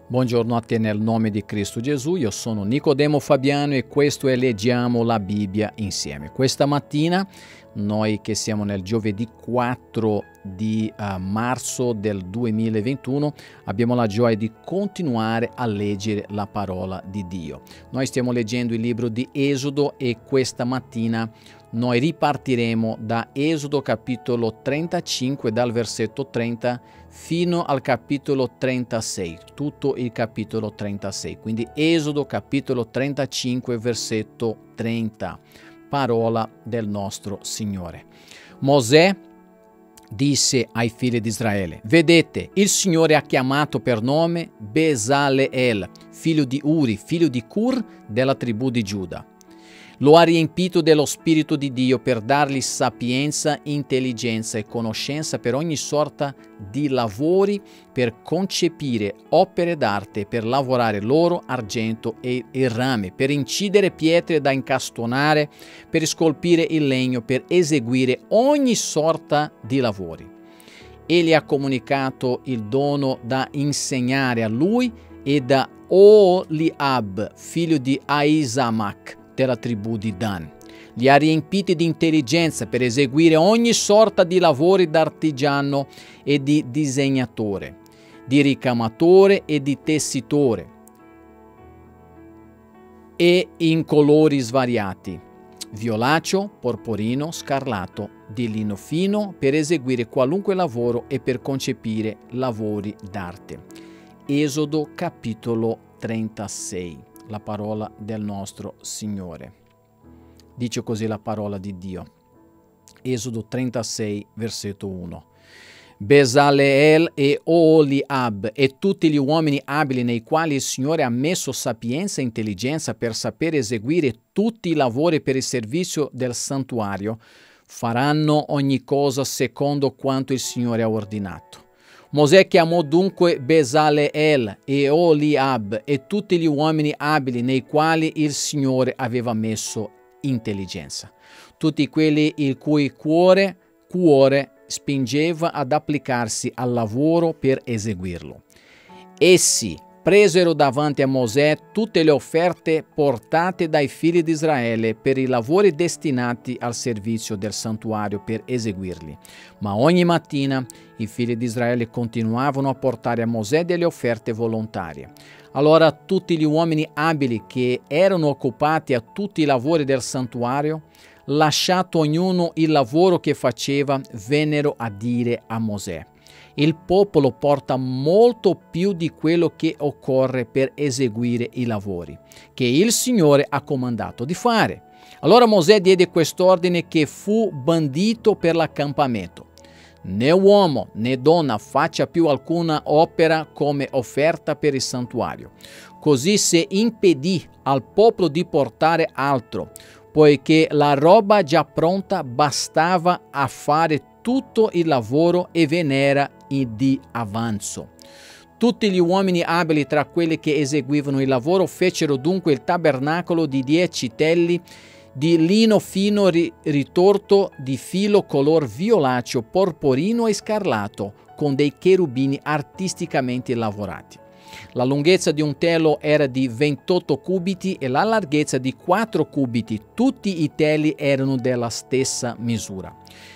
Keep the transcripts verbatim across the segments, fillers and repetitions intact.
Buongiorno a te nel nome di Cristo Gesù, io sono Nicodemo Fabiano e questo è Leggiamo la Bibbia insieme. Questa mattina noi che siamo nel giovedì quattro di uh, marzo del duemilaventuno abbiamo la gioia di continuare a leggere la parola di Dio. Noi stiamo leggendo il libro di Esodo e questa mattina noi ripartiremo da Esodo capitolo trentacinque dal versetto trenta fino al capitolo trentasei, tutto il capitolo trentasei. Quindi Esodo capitolo trentacinque versetto trenta, parola del nostro Signore. Mosè disse ai figli di Israele: vedete, il Signore ha chiamato per nome Besaleel, figlio di Uri, figlio di Cur, della tribù di Giuda. Lo ha riempito dello Spirito di Dio per dargli sapienza, intelligenza e conoscenza per ogni sorta di lavori, per concepire opere d'arte, per lavorare l'oro, argento e il rame, per incidere pietre da incastonare, per scolpire il legno, per eseguire ogni sorta di lavori. Egli ha comunicato il dono da insegnare a lui e da Oholiab, figlio di Ahisamach, della tribù di Dan. Li ha riempiti di intelligenza per eseguire ogni sorta di lavori d'artigiano e di disegnatore, di ricamatore e di tessitore, e in colori svariati, violaceo, porporino, scarlatto, di lino fino, per eseguire qualunque lavoro e per concepire lavori d'arte. Esodo capitolo trentasei. La parola del nostro Signore. Dice così la parola di Dio. Esodo trentasei, versetto uno. Besaleel e Oholiab e tutti gli uomini abili nei quali il Signore ha messo sapienza e intelligenza per sapere eseguire tutti i lavori per il servizio del santuario, faranno ogni cosa secondo quanto il Signore ha ordinato. Mosè chiamò dunque Besaleel e Oholiab e tutti gli uomini abili nei quali il Signore aveva messo intelligenza, tutti quelli il cui cuore, cuore spingeva ad applicarsi al lavoro per eseguirlo. Essi presero davanti a Mosè tutte le offerte portate dai figli di Israele per i lavori destinati al servizio del santuario per eseguirli. Ma ogni mattina i figli di Israele continuavano a portare a Mosè delle offerte volontarie. Allora tutti gli uomini abili che erano occupati a tutti i lavori del santuario, lasciato ognuno il lavoro che faceva, vennero a dire a Mosè: il popolo porta molto più di quello che occorre per eseguire i lavori che il Signore ha comandato di fare. Allora Mosè diede quest'ordine che fu bandito per l'accampamento: né uomo né donna faccia più alcuna opera come offerta per il santuario. Così si impedì al popolo di portare altro, poiché la roba già pronta bastava a fare tutto il lavoro e ve n'era di avanzo. Tutti gli uomini abili tra quelli che eseguivano il lavoro fecero dunque il tabernacolo di dieci telli di lino fino ritorto di filo color violaceo, porporino e scarlatto, con dei cherubini artisticamente lavorati. La lunghezza di un telo era di ventotto cubiti e la larghezza di quattro cubiti. Tutti i teli erano della stessa misura.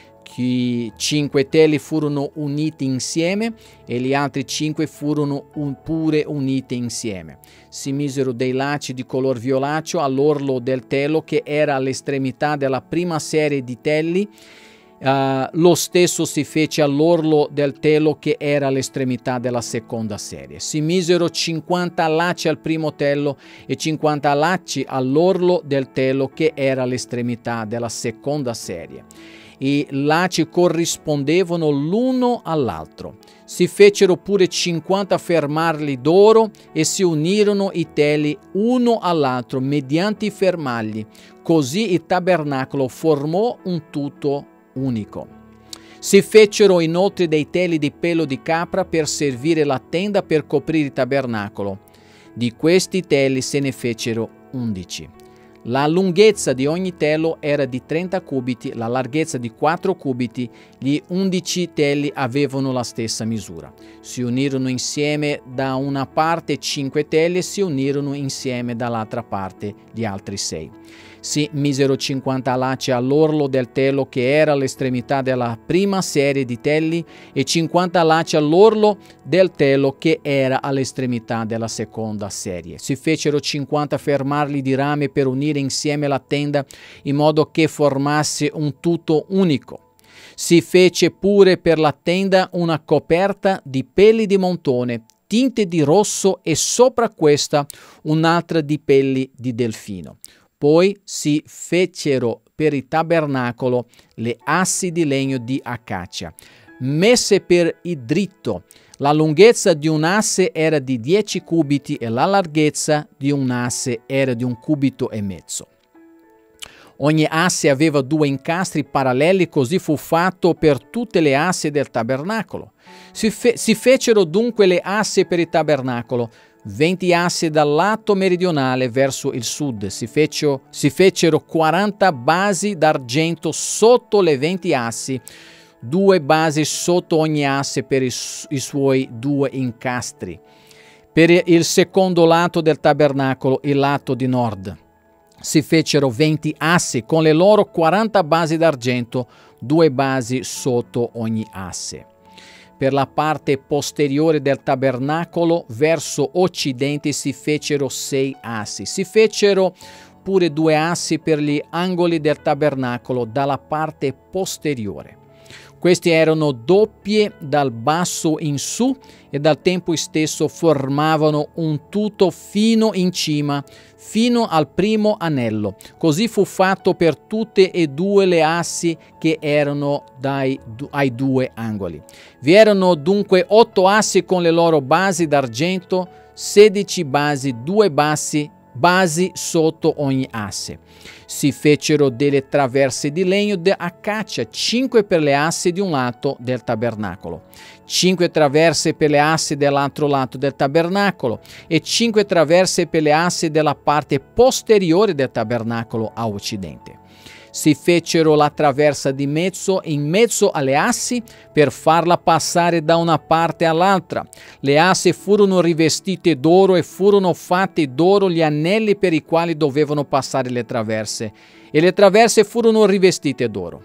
I cinque teli furono uniti insieme e gli altri cinque furono un, pure uniti insieme. Si misero dei lacci di color violaceo all'orlo del telo che era all'estremità della prima serie di telli. Uh, lo stesso si fece all'orlo del telo che era all'estremità della seconda serie. Si misero cinquanta lacci al primo telo e cinquanta lacci all'orlo del telo che era all'estremità della seconda serie. I lacci corrispondevano l'uno all'altro. Si fecero pure cinquanta fermagli d'oro e si unirono i teli uno all'altro mediante i fermagli. Così il tabernacolo formò un tutto unico. Si fecero inoltre dei teli di pelo di capra per servire la tenda per coprire il tabernacolo. Di questi teli se ne fecero undici. La lunghezza di ogni telo era di trenta cubiti, la larghezza di quattro cubiti, gli undici teli avevano la stessa misura. Si unirono insieme da una parte cinque teli e si unirono insieme dall'altra parte gli altri sei. Si misero cinquanta lacci all'orlo del telo che era all'estremità della prima serie di teli e cinquanta lacci all'orlo del telo che era all'estremità della seconda serie. Si fecero cinquanta fermarli di rame per unire insieme la tenda in modo che formasse un tutto unico. Si fece pure per la tenda una coperta di peli di montone tinte di rosso e sopra questa un'altra di peli di delfino. Poi si fecero per il tabernacolo le assi di legno di acacia, messe per il dritto. La lunghezza di un asse era di dieci cubiti e la larghezza di un asse era di un cubito e mezzo. Ogni asse aveva due incastri paralleli, così fu fatto per tutte le asse del tabernacolo. Si, fe si fecero dunque le asse per il tabernacolo, venti assi dal lato meridionale verso il sud. Si, fecero, si fecero quaranta basi d'argento sotto le venti assi, due basi sotto ogni asse per i, i suoi due incastri. Per il secondo lato del tabernacolo, il lato di nord, si fecero venti assi con le loro quaranta basi d'argento, due basi sotto ogni asse. Per la parte posteriore del tabernacolo, verso occidente, si fecero sei assi. Si fecero pure due assi per gli angoli del tabernacolo dalla parte posteriore. Questi erano doppie dal basso in su e dal tempo stesso formavano un tutto fino in cima, fino al primo anello. Così fu fatto per tutte e due le assi che erano dai, ai due angoli. Vi erano dunque otto assi con le loro basi d'argento, sedici basi, due bassi, basi sotto ogni asse. Si fecero delle traverse di legno di acacia, cinque per le assi di un lato del tabernacolo, cinque traverse per le assi dell'altro lato del tabernacolo e cinque traverse per le assi della parte posteriore del tabernacolo a occidente. Si fecero la traversa di mezzo in mezzo alle assi per farla passare da una parte all'altra. Le assi furono rivestite d'oro e furono fatti d'oro gli anelli per i quali dovevano passare le traverse, e le traverse furono rivestite d'oro.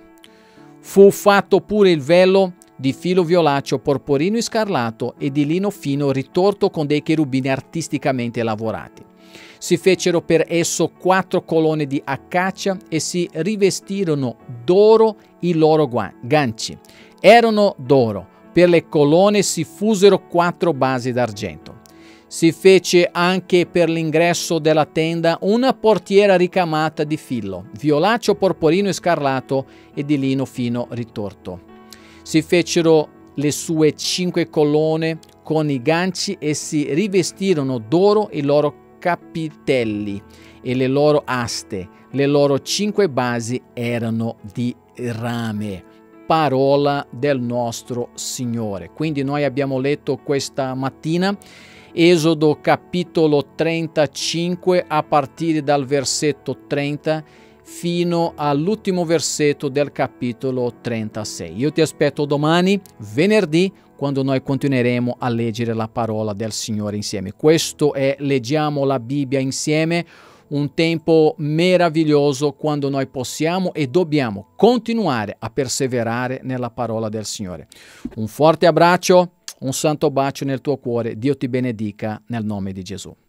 Fu fatto pure il velo di filo violaceo, porporino e scarlatto e di lino fino ritorto con dei cherubini artisticamente lavorati. Si fecero per esso quattro colonne di acacia e si rivestirono d'oro i loro ganci. Erano d'oro. Per le colonne si fusero quattro basi d'argento. Si fece anche per l'ingresso della tenda una portiera ricamata di filo violaceo, porporino e scarlatto e di lino fino ritorto. Si fecero le sue cinque colonne con i ganci e si rivestirono d'oro i loro capitelli e le loro aste. Le loro cinque basi erano di rame. Parola del nostro Signore. Quindi noi abbiamo letto questa mattina Esodo capitolo trentacinque a partire dal versetto trenta fino all'ultimo versetto del capitolo trentasei. Io ti aspetto domani, venerdì, quando noi continueremo a leggere la parola del Signore insieme. Questo è Leggiamo la Bibbia insieme, un tempo meraviglioso quando noi possiamo e dobbiamo continuare a perseverare nella parola del Signore. Un forte abbraccio, un santo bacio nel tuo cuore. Dio ti benedica nel nome di Gesù.